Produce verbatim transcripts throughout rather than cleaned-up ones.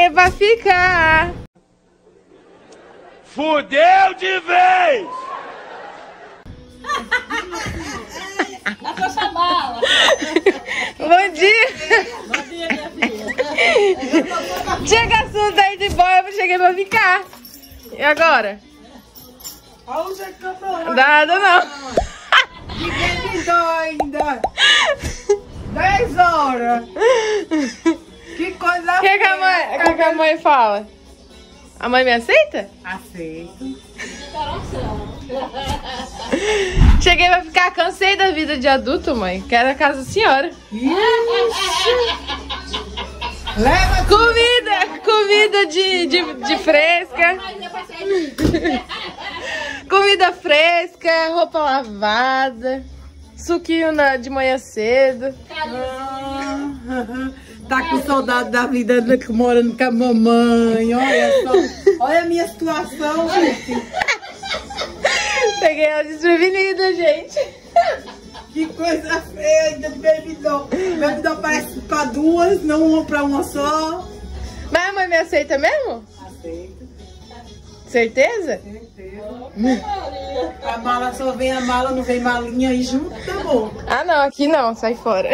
Cheguei pra ficar. Fudeu de vez! A sua mala. Bom dia. Bom dia, minha filha. Chega assunto aí de boa, eu cheguei pra ficar. E agora? Aonde é que eu tô? Nada não. Ninguém me dá ainda. dez horas. Que coisa O que, que, a mãe, que, que a mãe fala? A mãe me aceita? Aceito. Cheguei pra ficar, cansei da vida de adulto, mãe. Quero a casa da senhora. Leva Comida, comida de, de, de fresca. Comida fresca, roupa lavada. Suquinho na, de manhã cedo. Tá com saudade da vida morando com a mamãe. Olha só. Olha a minha situação, gente. Peguei ela desprevenida, gente. Que coisa feia, ainda bebidão. Bebidão parece pra duas, não uma pra uma só. Mas a mãe me aceita mesmo? Aceito. Certeza? Certeza. A mala só vem a mala, não vem malinha aí junto, tá bom. Ah não, aqui não, sai fora.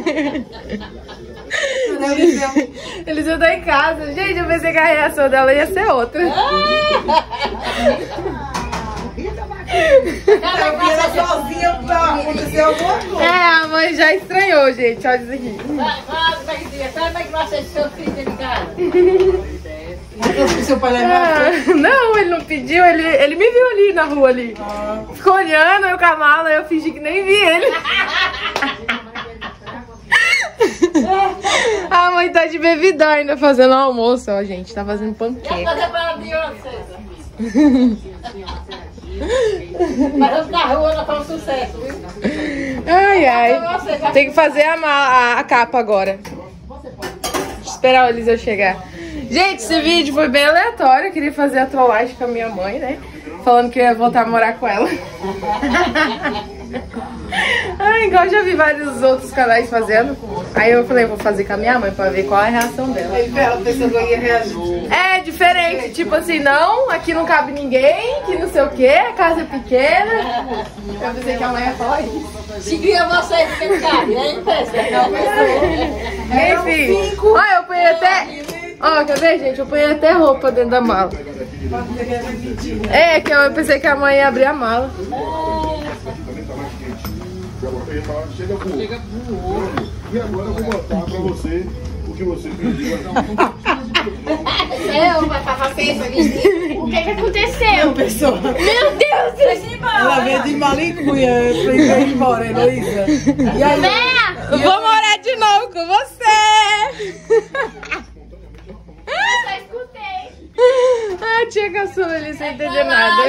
Eles iam dar em casa. Gente, eu pensei que a reação dela ia ser outra. Eu vi ela sozinha pra acontecer alguma coisa. É, a mãe já estranhou, gente. Olha isso aqui. Como é que você seu filho de casa? O seu pai levar? Ah, não, ele não pediu, ele, ele me viu ali na rua ali. Ah. Ficou olhando eu com a mala, eu fingi que nem vi ele. A mãe tá de bebidão ainda fazendo almoço, ó, gente. Tá fazendo panqueca. Fazer para de vocês. Mas vamos na rua, nós fomos sucesso, viu? Ai, ai. Tem que fazer a, a, a capa agora. Esperar o Eliseu chegar. Gente, esse vídeo foi bem aleatório. Eu queria fazer a trollagem com a minha mãe, né? Falando que eu ia voltar a morar com ela. Ai, igual eu já vi vários outros canais fazendo. Aí eu falei, vou fazer com a minha mãe pra ver qual é a reação dela. Ela pensou que eu ia reagir. É diferente, tipo assim, não, aqui não cabe ninguém, que não sei o que, a casa é pequena. Eu pensei que a mãe ia falar isso. Seguia vocês que cabe, é impressionante. Enfim, olha, eu ponho até. Ó, quer ver, gente? Eu ponho até roupa dentro da mala. É, que eu pensei que a mãe ia abrir a mala. Chega pro olho. E agora eu vou botar pra você o que você pediu. Eu, vai pra vocês, o que que aconteceu? Pessoa. Meu Deus, vocês embora. Ela veio de Malicuia pra ir embora, Heloísa. E aí? Eu vou morar de novo com você! Eu só escutei. Ah, tia caçula ali sem entender nada.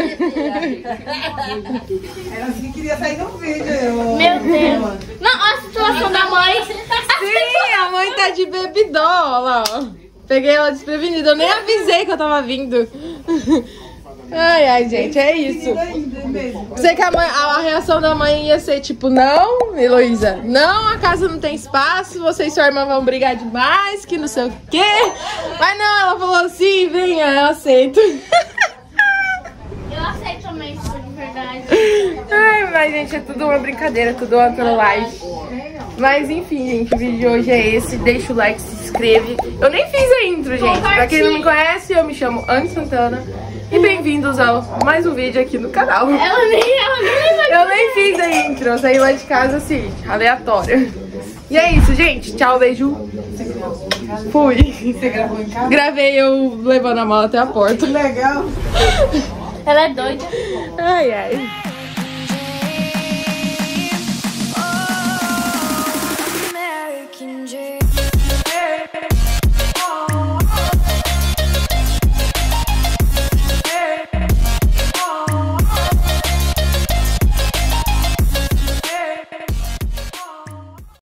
Ela disse que queria sair no vídeo. Meu Deus. Não, olha a situação da mãe. Sim, a mãe tá de bebidó, olha lá, ó. Peguei ela desprevenida, eu nem avisei que eu tava vindo. Ai, ai, gente, é isso. Sei que a, mãe, a reação da mãe ia ser tipo, não, Heloísa, não, a casa não tem espaço, você e sua irmã vão brigar demais, que não sei o quê. Mas não, ela falou assim, venha, eu aceito. Eu aceito também, se for de verdade. Ai, mas gente, é tudo uma brincadeira, tudo uma trollagem. Mas enfim, gente, o vídeo de hoje é esse. Deixa o like, se inscreve. Eu nem fiz a intro, gente. Pra quem não me conhece, eu me chamo Anne Santana. E bem-vindos a mais um vídeo aqui no canal. Ela nem, ela nem Eu nem fiz a intro, eu saí lá de casa assim, aleatória. E é isso, gente. Tchau, beijo. Fui. Você gravou em casa? Gravei eu levando a mala até a porta. Legal. Ela é doida. Ai, ai.